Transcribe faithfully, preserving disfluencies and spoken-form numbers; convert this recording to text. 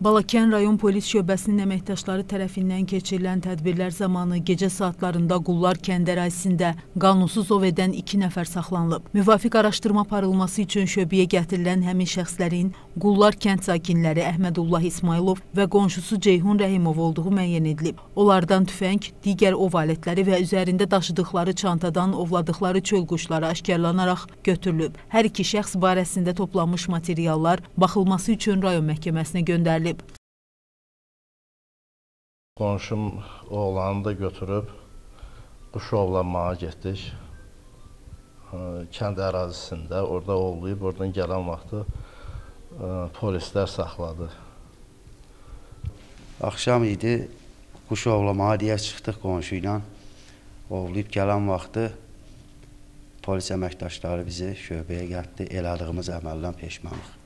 Balakən rayon polis şöbəsinin əməkdaşları tərəfindən keçirilən tədbirlər zamanı gecə saatlarında Qullar kənd ərazisində qanunsuz ov edən iki nəfər saxlanılıb. Müvafiq araşdırma aparılması üçün şöbəyə gətirilən həmin şəxslərin Qullar kənd sakinləri Əhmədullah İsmailov və qonşusu Ceyhun Rəhimov olduğu müəyyən edilib. Onlardan tüfəng, digər ov alətləri və üzərində daşıdıqları çantadan ovladıqları çöl quşları aşkarlanaraq götürülüb. Hər iki şəxs barəsində toplanmış materiallar baxılması üçün rayon məhkəməsinə göndərilib. Qonşum oğlanı da götürüb quş ovlanmağa getdik. Kənd ərazisində orada ovlayıb, oradan gələn vaxtı polislər saxladı. Axşam idi, quş ovlamağa deyə çıxdıq qonşu ilə. Ovlayıb gələn vaxtı polis əməkdaşları bizi şöbəyə gəldi, elədiyimiz əməldən peşmanıq.